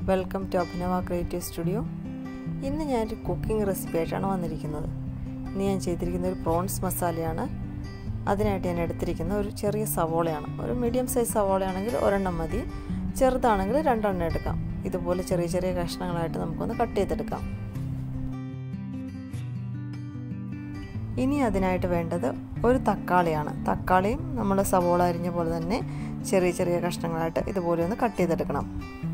Welcome to Abhinava creative studio. ഇന്ന് ഞാനൊരു cooking recipe ആയിട്ടാണ് വന്നിരിക്കുന്നത്. ഇന്ന് ഞാൻ ചെയ്തിരിക്കുന്ന ഒരു പ്രോൺസ് മസാലയാണ്. അതിനായിട്ട് ഞാൻ എടുത്തിരിക്കുന്ന ഒരു ചെറിയ സവോളയാണ്. ഒരു മീഡിയം സൈസ് സവോളയാണെങ്കിൽ ഒരെണ്ണം മതി, ചെറുതാണെങ്കിൽ രണ്ടെണ്ണം എടുക്കാം. ഇതുപോലെ ചെറിയ ചെറിയ കഷ്ണങ്ങളായിട്ട് നമുക്കൊന്ന് കട്ട് ചെയ്തെടുക്കാം. ഇനി അതിനായിട്ട് വേണ്ടത് ഒരു തക്കാളിയാണ്. തക്കാളിയും നമ്മൾ സവോള അരിഞ്ഞ പോലെ തന്നെ ചെറിയ ചെറിയ കഷ്ണങ്ങളായിട്ട് ഇതുപോലെ ഒന്ന് കട്ട് ചെയ്തെടുക്കണം.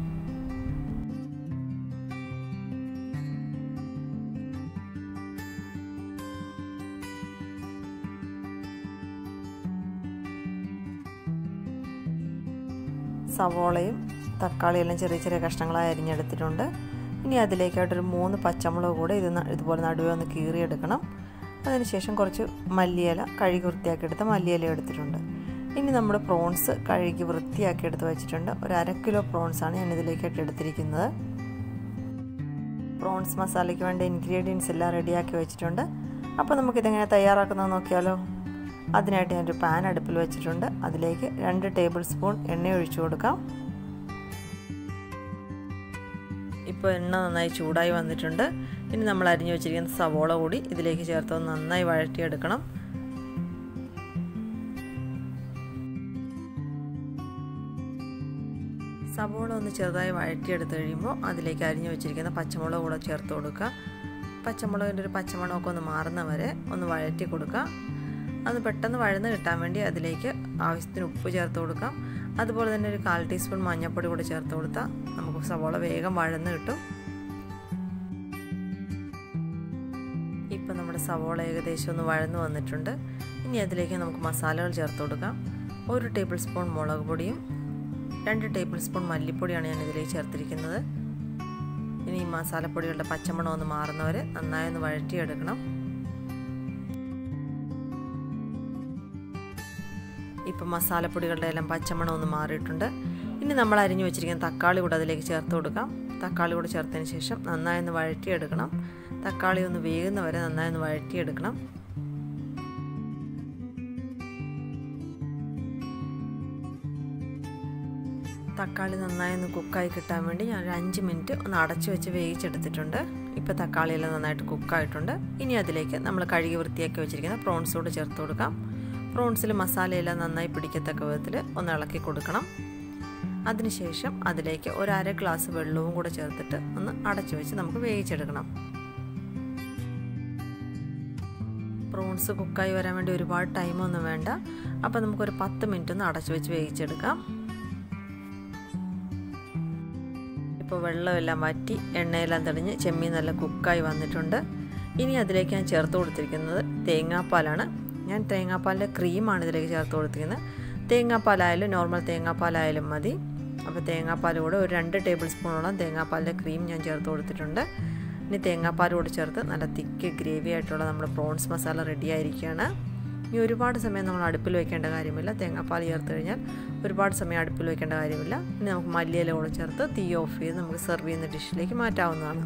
സവോളയും തക്കാളിയെല്ലാം ചെറിയ ചെറിയ കഷ്ണങ്ങളായി അരിഞ്ഞെടുത്തിട്ടുണ്ട്. ഇനി അതിലേക്കായിട്ടൊരു 3 പച്ചമുളക് കൂടെ ഇതുപോലെ നടുവേ ഒന്ന് കീറിയെടുക്കണം. അതിനുശേഷം കുറച്ച് മല്ലിയില കഴുകി വൃത്തിയാക്കിയെടുത്ത മല്ലിയില എടുത്തിട്ടുണ്ട്. ഇനി നമ്മുടെ പ്രോൺസ് കഴുകി വൃത്തിയാക്കി എടുത്ത് വെച്ചിട്ടുണ്ട്. ഒരു 1/2 കിലോ പ്രോൺസാണ് ഞാൻ ഇതിലേക്കായിട്ട് എടുത്തിരിക്കുന്നത്. പ്രോൺസ് മസാലയ്ക്ക് വേണ്ട ഇൻഗ്രീഡിയൻസ് എല്ലാം റെഡിയാക്കി വെച്ചിട്ടുണ്ട്. അപ്പോൾ നമുക്കിതെങ്ങനെ തയ്യാറാക്കുന്നത് നോക്കിയാലോ. അതിനായിട്ട് ഞാനൊരു പാൻ അടുപ്പിൽ വെച്ചിട്ടുണ്ട്. അതിലേക്ക് 2 ടേബിൾ സ്പൂൺ എണ്ണ ഒഴിച്ചു കൊടുക്കാം. ഇപ്പോൾ എണ്ണ നന്നായി ചൂടായി വന്നിട്ടുണ്ട്. ഇനി നമ്മൾ അരിഞ്ഞു വെച്ചിരിക്കുന്ന സവോള കൂടി ഇതിലേക്ക് ചേർത്ത് നന്നായി വഴറ്റിയെടുക്കണം. സവോള ഒന്ന് ചെറുതായി വഴറ്റിയെടുത്ത് കഴിയുമ്പോൾ അതിലേക്ക് അരിഞ്ഞു വെച്ചിരിക്കുന്ന പച്ചമുളക് കൂടെ ചേർത്ത് കൊടുക്കുക. പച്ചമുളകിൻ്റെ ഒരു പച്ചമണമൊക്കെ ഒന്ന് മാറുന്ന വരെ ഒന്ന് വഴറ്റി കൊടുക്കുക. അത് പെട്ടെന്ന് വഴന്ന് കിട്ടാൻ വേണ്ടി അതിലേക്ക് ആവശ്യത്തിന് ഉപ്പ് ചേർത്ത് കൊടുക്കാം. അതുപോലെ തന്നെ ഒരു 1/4 ടീസ്പൂൺ മഞ്ഞൾപ്പൊടി കൂടെ ചേർത്ത് കൊടുത്താൽ നമുക്ക് സവോള വേഗം വഴന്ന് കിട്ടും. ഇപ്പം നമ്മുടെ സവോള ഏകദേശം ഒന്ന് വഴന്ന് വന്നിട്ടുണ്ട്. ഇനി അതിലേക്ക് നമുക്ക് മസാലകൾ ചേർത്ത് കൊടുക്കാം. 1 ടേബിൾ സ്പൂൺ മുളക് പൊടിയും 2 ടേബിൾ സ്പൂൺ മല്ലിപ്പൊടിയാണ് ഞാൻ ഇതിലേക്ക് ചേർത്തിരിക്കുന്നത്. ഇനി ഈ മസാലപ്പൊടികളുടെ പച്ചമണം ഒന്ന് മാറുന്നവരെ നന്നായി ഒന്ന് വഴറ്റിയെടുക്കണം. ഇപ്പം മസാലപ്പൊടികളുടെ എല്ലാം പച്ചമണം ഒന്ന് മാറിയിട്ടുണ്ട്. ഇനി നമ്മൾ അരിഞ്ഞു വെച്ചിരിക്കുന്ന തക്കാളി കൂടെ അതിലേക്ക് ചേർത്ത് കൊടുക്കാം. തക്കാളി കൂടെ ചേർത്തതിന് ശേഷം നന്നായി ഒന്ന് വഴറ്റിയെടുക്കണം. തക്കാളി ഒന്ന് വേകുന്ന വരെ നന്നായി ഒന്ന് വഴറ്റിയെടുക്കണം. തക്കാളി നന്നായി ഒന്ന് കുക്കായി കിട്ടാൻ വേണ്ടി ഞാൻ ഒരു 5 മിനിറ്റ് ഒന്ന് അടച്ചു വെച്ച് വേവിച്ചെടുത്തിട്ടുണ്ട്. ഇപ്പോൾ തക്കാളിയെല്ലാം നന്നായിട്ട് കുക്കായിട്ടുണ്ട്. ഇനി അതിലേക്ക് നമ്മൾ കഴുകി വൃത്തിയാക്കി വെച്ചിരിക്കുന്ന പ്രോൺസ് കൂടെ ചേർത്ത് കൊടുക്കാം. പ്രോൺസിൽ മസാലയെല്ലാം നന്നായി പിടിക്കത്തക്ക വിധത്തിൽ ഒന്ന് ഇളക്കി കൊടുക്കണം. അതിനുശേഷം അതിലേക്ക് ഒരു 1/2 ഗ്ലാസ് വെള്ളവും കൂടെ ചേർത്തിട്ട് ഒന്ന് അടച്ചു വെച്ച് നമുക്ക് വേവിച്ചെടുക്കണം. പ്രോൺസ് കുക്കായി വരാൻ വേണ്ടി ഒരുപാട് ടൈമൊന്നും വേണ്ട. അപ്പോൾ നമുക്കൊരു 10 മിനിറ്റ് ഒന്ന് അടച്ചു വെച്ച് വേവിച്ചെടുക്കാം. ഇപ്പോൾ വെള്ളമെല്ലാം വറ്റി എണ്ണയെല്ലാം തെളിഞ്ഞ് ചെമ്മീൻ നല്ല കുക്കായി വന്നിട്ടുണ്ട്. ഇനി അതിലേക്ക് ഞാൻ ചേർത്ത് കൊടുത്തിരിക്കുന്നത് തേങ്ങാപ്പാലാണ്. ഞാൻ തേങ്ങാപ്പാലിൻ്റെ ക്രീമാണ് ഇതിലേക്ക് ചേർത്ത് കൊടുത്തിരിക്കുന്നത്. തേങ്ങാപ്പാലായാലും നോർമൽ തേങ്ങാപ്പാലായാലും മതി. അപ്പോൾ തേങ്ങാപ്പാൽ കൂടെ ഒരു 2 ടേബിൾ സ്പൂണോളം തേങ്ങാപ്പാലിൻ്റെ ക്രീം ഞാൻ ചേർത്ത് കൊടുത്തിട്ടുണ്ട്. ഇനി തേങ്ങാപ്പാൽ കൂടെ ചേർത്ത് നല്ല തിക്ക് ഗ്രേവി ആയിട്ടുള്ള നമ്മുടെ പ്രോൺസ് മസാല റെഡി ആയിരിക്കുകയാണ്. ഇനി ഒരുപാട് സമയം നമ്മൾ അടുപ്പിൽ വയ്ക്കേണ്ട കാര്യമില്ല. തേങ്ങാപ്പാൽ ചേർത്ത് കഴിഞ്ഞാൽ ഒരുപാട് സമയം അടുപ്പിൽ വയ്ക്കേണ്ട കാര്യമില്ല. ഇനി നമുക്ക് മല്ലിയില കൂടെ ചേർത്ത് തീ ഓഫ് ചെയ്ത് നമുക്ക് സെർവ് ചെയ്യുന്ന ഡിഷിലേക്ക് മാറ്റാവുന്നതാണ്.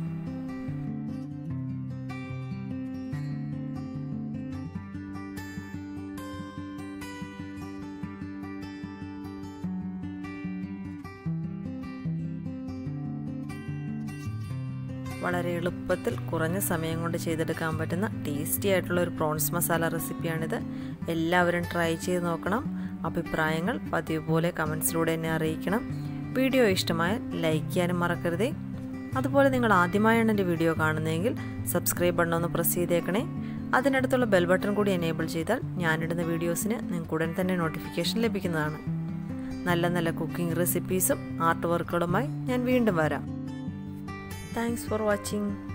വളരെ എളുപ്പത്തിൽ കുറഞ്ഞ സമയം കൊണ്ട് ചെയ്തെടുക്കാൻ പറ്റുന്ന ടേസ്റ്റി ആയിട്ടുള്ള ഒരു പ്രോൺസ് മസാല റെസിപ്പിയാണിത്. എല്ലാവരും ട്രൈ ചെയ്ത് നോക്കണം. അഭിപ്രായങ്ങൾ പതിവ് പോലെ കമൻസിലൂടെ എന്നെ അറിയിക്കണം. വീഡിയോ ഇഷ്ടമായാൽ ലൈക്ക് ചെയ്യാനും മറക്കരുതേ. അതുപോലെ നിങ്ങൾ ആദ്യമായാണ് എൻ്റെ വീഡിയോ കാണുന്നതെങ്കിൽ സബ്സ്ക്രൈബ് ബട്ടൺ ഒന്ന് പ്രസ് ചെയ്തേക്കണേ. അതിനടുത്തുള്ള ബെൽ ബട്ടൺ കൂടി എനേബിൾ ചെയ്താൽ ഞാനിടുന്ന വീഡിയോസിന് നിങ്ങൾക്ക് ഉടൻ തന്നെ നോട്ടിഫിക്കേഷൻ ലഭിക്കുന്നതാണ്. നല്ല നല്ല കുക്കിംഗ് റെസിപ്പീസും ആർട്ട് വർക്കുകളുമായി ഞാൻ വീണ്ടും വരാം. Thanks for watching.